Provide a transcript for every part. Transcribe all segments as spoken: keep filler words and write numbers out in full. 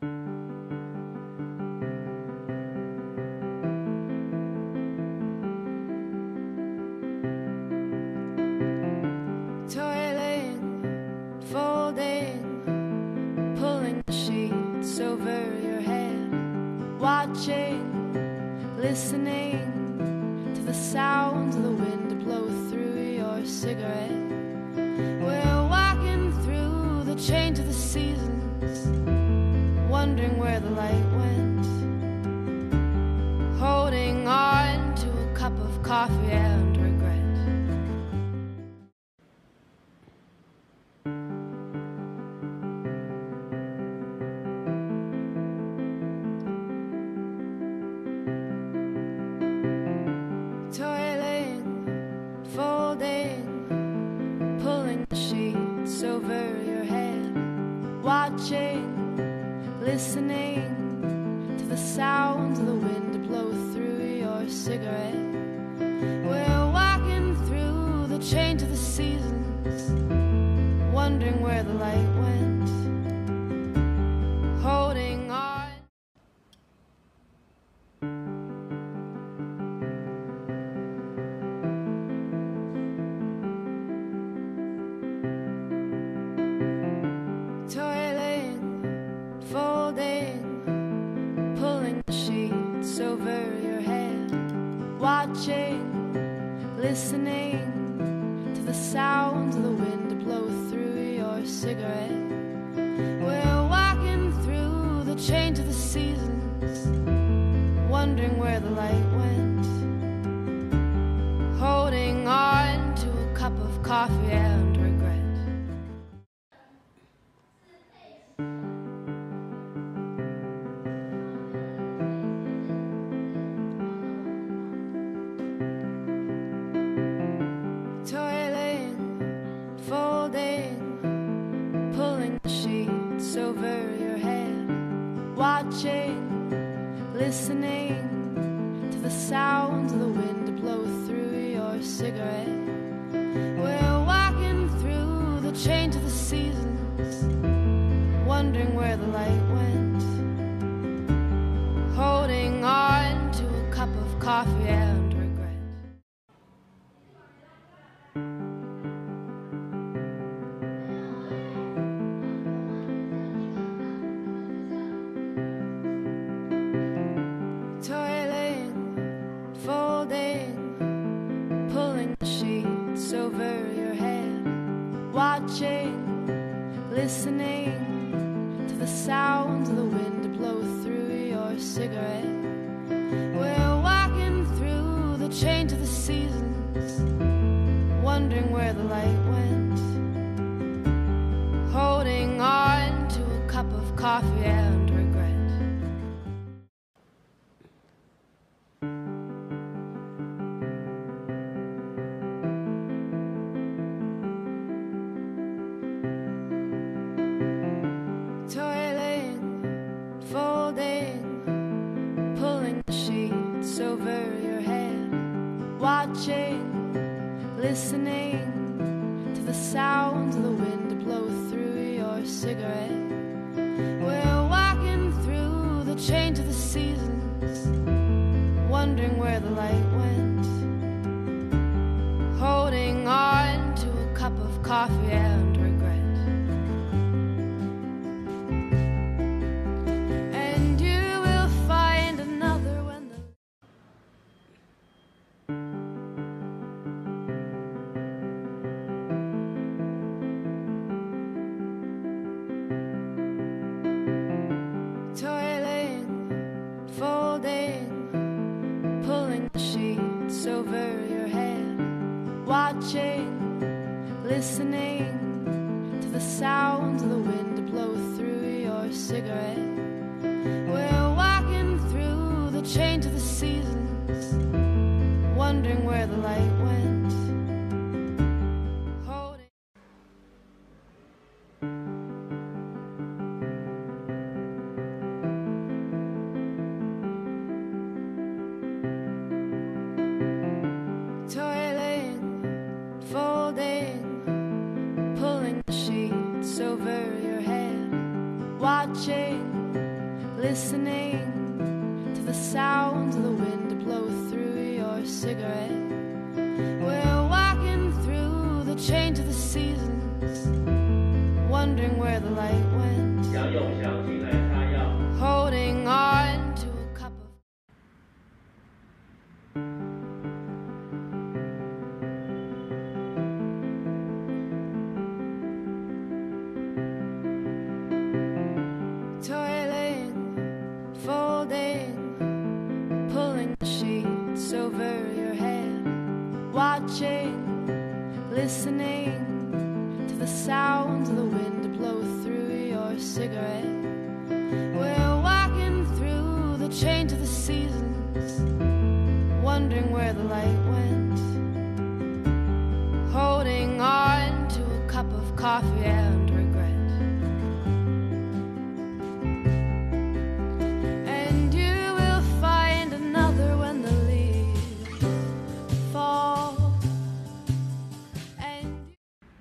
Toiling, folding, pulling the sheets over your head, watching, listening to the sounds of the wind blow through your cigarette. We're walking through the change of the seasons, wondering where the light went, holding on to a cup of coffee and regret. Toiling, folding, pulling the sheets over your head, watching, listening to the sounds of the wind blow through your cigarette. We're walking through the change of the seasons, wondering where the light went, holding on. Toiling, folding, pulling the sheets over your head, watching, listening to the sounds of the wind blow through your cigarette. We're walking through the change of the seasons, wondering where the light went, holding on to a cup of coffee and regret. Toiling, folding, pulling the sheets over your head, watching, listening to the sounds of the wind blow through your cigarette. We're walking through the change of the seasons, wondering where the light went, holding on to a cup of coffee and regret. Toiling, folding, pulling the sheets over your head, watching, listening to the sounds of the wind blow through your cigarette. We're walking through the change of the seasons, wondering where the light went, holding on to a cup of coffee and regret. Toiling, folding, pulling the sheets over your head, watching, listening to the sounds of the wind blow through your cigarette. We're walking through the change of the seasons, wondering where the light went, holding on to a cup of coffee and regret. And you will find another when the toiling, folding, pulling the sheets over your head, watching, listening to the sounds of the wind blow through your cigarette. We're walking through the change of the seasons, wondering where the light went, holding. Toiling, folding, pulling the sheets over your head, watching, listening to the sounds of the wind blow through your cigarette. We're walking through the change of the seasons, wondering where the light went, 将右向进来擦药。 holding on to a cup of toiling, folding, pulling the sheets over your head, watching, listening to the sounds of the wind blow through your cigarette. We're walking through the change of the seasons, wondering where the light went, holding on to a cup of coffee and regret. And you will find another when the leaves fall. And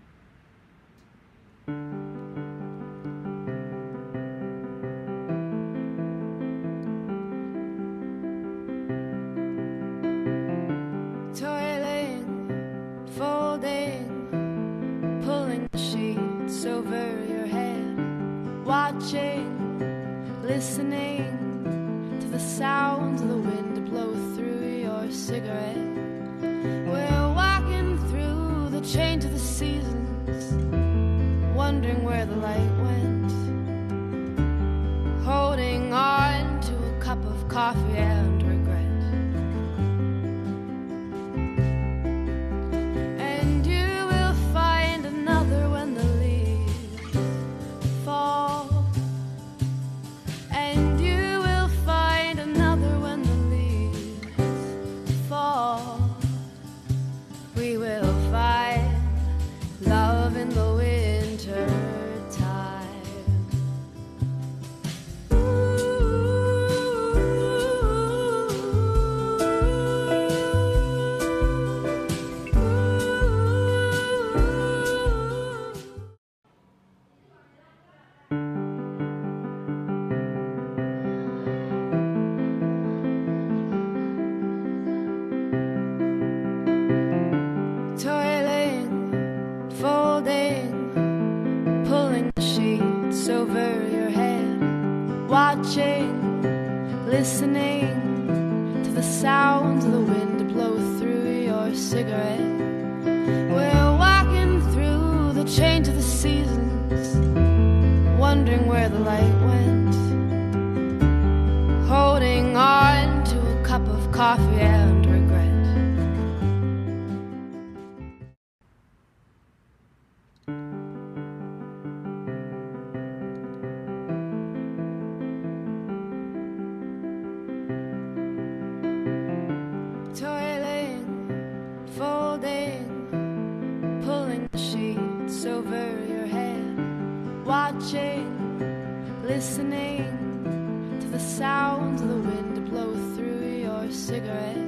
toiling, folding, pulling the sheets over your head, watching, listening to the sounds of the wind blow through your cigarette. We're walking through the change of the seasons, wondering where the light went, holding on to a cup of coffee and regret. And you will find another when the leaves fall. And you will find another when the leaves fall. We will find love in the winter time. Toiling, folding, pulling the sheets over your head, watching, listening to the sounds of the wind blow through your cigarette. We're walking through the change of the seasons, wondering where the light went, holding on to a cup of coffee and regret. Toiling, folding, pulling the sheets over your head, watching, listening to the sounds of the wind blow through your cigarette.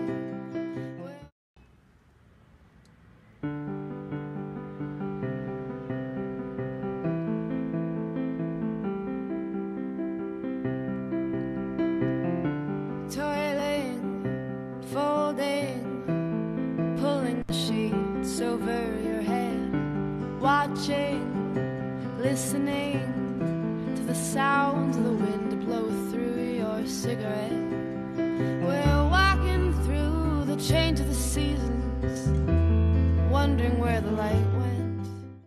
Toiling, folding, pulling the sheets over your head, watching, listening to the sounds of the wind blow through your cigarette. We're walking through the change of the seasons, wondering where the light went.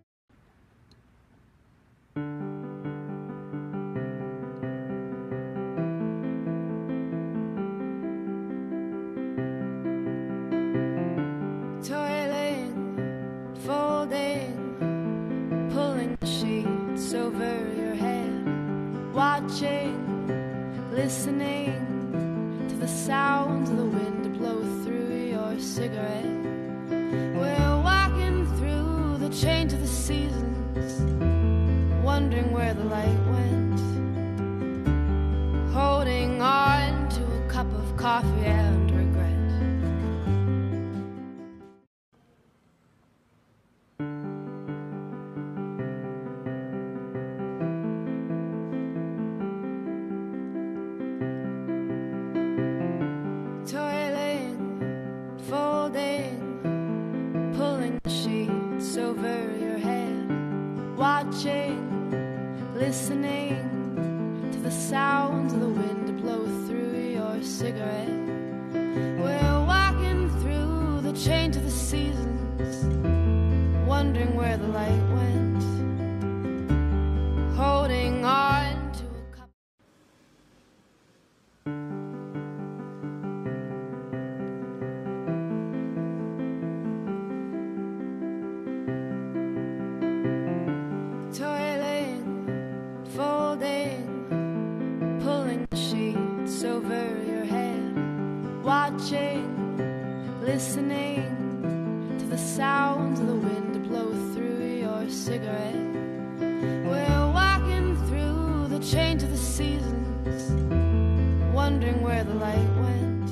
Toiling, folding, pulling the sheets over your head, watching, listening to the sounds of the wind blow through your cigarette. We're walking through the change of the seasons, wondering where the light went, holding on to a cup of coffee and regret. sheets over your head, watching, listening to the sounds of the wind blow through your cigarette. We're walking through the change of the seasons, wondering where the light went, holding on to a cup. Toiling, folding, pulling the sheets over your head, watching, listening to the sounds of the wind blow through your cigarette. We're walking through the change of the seasons, wondering where the light went.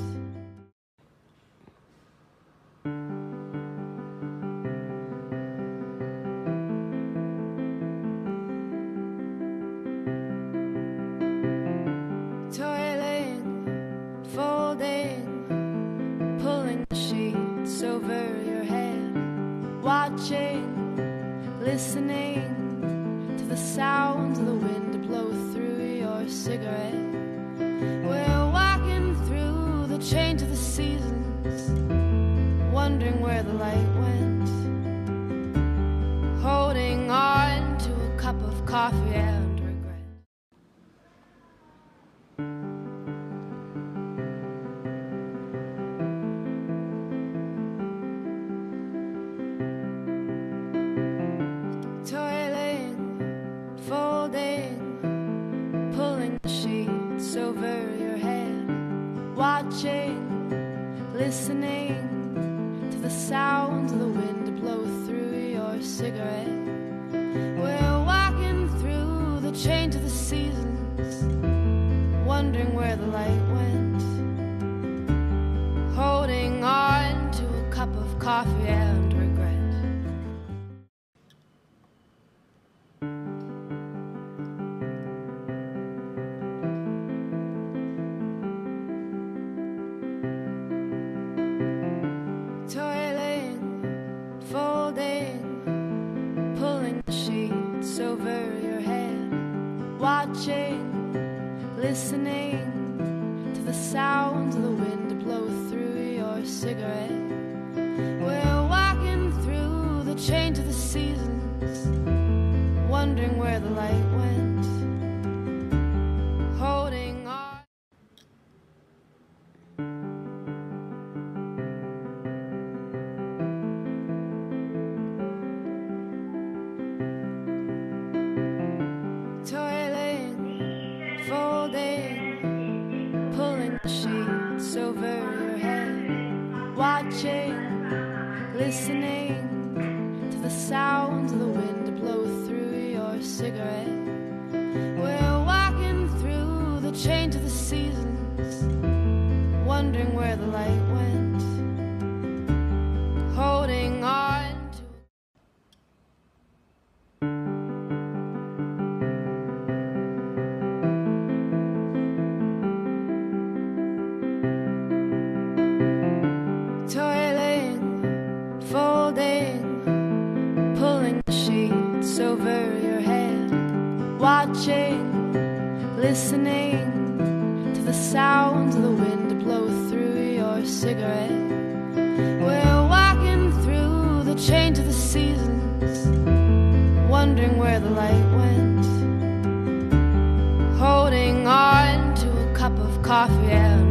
Toiling, folding, pulling the sheets over your head, watching, listening to the sounds of the wind blow through your cigarette. We're walking through the change of the seasons, wondering where the light went, holding on to a cup of coffee and regret. Toiling, folding, pulling the sheets over your head, watching, listening to the sounds of the wind blow through your cigarette. We're walking through the change of the seasons, wondering where the light went, holding on to a cup of coffee and regret. Toiling, folding, pulling the sheets over your head, watching, listening to the sounds of the wind blow through your cigarette. We're walking through the change of the seasons, wondering where the light went, holding on. Toiling, folding, pulling the sheets over your head, watching, listening to the sounds of the wind blow through your cigarette. We're walking through the change of the seasons, wondering where the light went, holding on to. Toiling, folding, pulling the sheets over your head, watching, listening to the sounds of the wind blow through your cigarette. We're walking through the change of the seasons, wondering where the light went, holding on to a cup of coffee and